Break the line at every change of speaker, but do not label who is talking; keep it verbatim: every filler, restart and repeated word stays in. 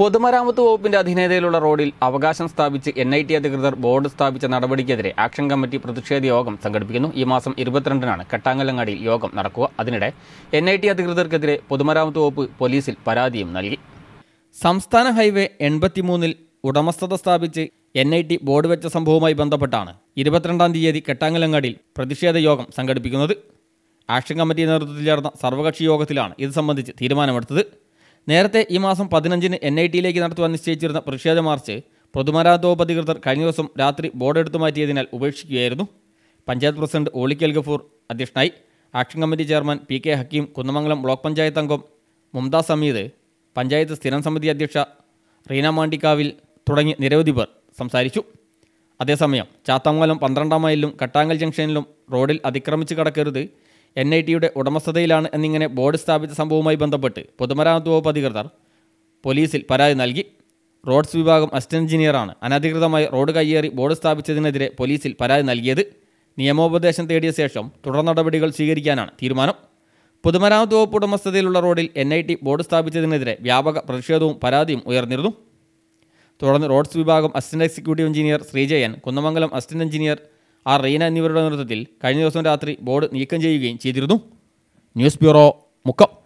പൊതുമരാമത്ത് വകുപ്പിന്റെ അധീനതയിലുള്ള റോഡിൽ അവകാശം സ്ഥാപിച്ച് എൻ ഐ ടി അധികൃതർ ബോർഡ് സ്ഥാപിച്ച നടപടിക്കെതിരെ ആക്ഷൻ കമ്മിറ്റി പ്രതിഷേധ യോഗം സംഘടിപ്പിക്കുന്നു. ഈ മാസം ഇരുപത്തിരണ്ടിനാണ് കട്ടാങ്ങലങ്ങാടിയിൽ യോഗം നടക്കുക. അതിനിടെ എൻ ഐ ടി അധികൃതർക്കെതിരെ പൊതുമരാമത്ത് വകുപ്പ് പോലീസിൽ പരാതിയും നൽകി. സംസ്ഥാന ഹൈവേ എൺപത്തിമൂന്നിൽ ഉടമസ്ഥത സ്ഥാപിച്ച് എൻ ഐ ടി ബോർഡ് വെച്ച സംഭവവുമായി ബന്ധപ്പെട്ടാണ് ഇരുപത്തിരണ്ടാം തീയതി കട്ടാങ്ങലങ്ങാടിയിൽ പ്രതിഷേധ യോഗം സംഘടിപ്പിക്കുന്നത്. ആക്ഷൻ കമ്മിറ്റി നേതൃത്വത്തിൽ ചേർന്ന സർവകക്ഷി യോഗത്തിലാണ് ഇത് സംബന്ധിച്ച് തീരുമാനമെടുത്തത്. നേരത്തെ ഈ മാസം പതിനഞ്ചിന് എൻ ഐ ടിയിലേക്ക് നടത്തുവാൻ നിശ്ചയിച്ചിരുന്ന പ്രതിഷേധ മാർച്ച് പൊതുമരാമത്ത് വകുപ്പ് അധികൃതർ കഴിഞ്ഞ ദിവസം രാത്രി ബോർഡ് എടുത്തു മാറ്റിയതിനാൽ ഉപേക്ഷിക്കുകയായിരുന്നു. പഞ്ചായത്ത് പ്രസിഡന്റ് ഓളിക്കൽ ഗഫൂർ അധ്യക്ഷനായി. Action committee chairman P K Hakkim, Kunnamangalam block panchayat അംഗം മുംതാസ് ഹമീദ്, പഞ്ചായത്ത് സ്ഥിരം സമിതി അധ്യക്ഷ റീന മാണ്ടിക്കാവിൽ തുടങ്ങി നിരവധി പേർ സംസാരിച്ചു. അതേസമയം ചാത്തമംഗലം പന്ത്രണ്ടാം മൈലിലും കട്ടാങ്ങൽ ജംഗ്ഷനിലും റോഡിൽ അതിക്രമിച്ച് കടക്കരുത്, എൻ ഐ ടിയുടെ ഉടമസ്ഥതയിലാണ് എന്നിങ്ങനെ ബോർഡ് സ്ഥാപിച്ച സംഭവവുമായി ബന്ധപ്പെട്ട് പൊതുമരാമത്ത് വകുപ്പ് അധികൃതർ പോലീസിൽ പരാതി നൽകി. റോഡ്സ് വിഭാഗം അസിസ്റ്റന്റ് എഞ്ചിനീയറാണ് അനധികൃതമായി റോഡ് കയ്യേറി ബോർഡ് സ്ഥാപിച്ചതിനെതിരെ പോലീസിൽ പരാതി നൽകിയത്. നിയമോപദേശം തേടിയ ശേഷം തുടർ നടപടികൾ സ്വീകരിക്കാനാണ് തീരുമാനം. പൊതുമരാമത്ത് വകുപ്പ് ഉടമസ്ഥതയിലുള്ള റോഡിൽ എൻ ഐ ടി ബോർഡ് സ്ഥാപിച്ചതിനെതിരെ വ്യാപക പ്രതിഷേധവും പരാതിയും ഉയർന്നിരുന്നു. തുടർന്ന് റോഡ്സ് വിഭാഗം assistant executive engineer Sreejayan, Kunnamangalam assistant engineer R Reena എന്നിവരുടെ നേതൃത്വത്തിൽ കഴിഞ്ഞ ദിവസം രാത്രി ബോർഡ് നീക്കം ചെയ്യുകയും ചെയ്തിരുന്നു. News bureau, Mukkam.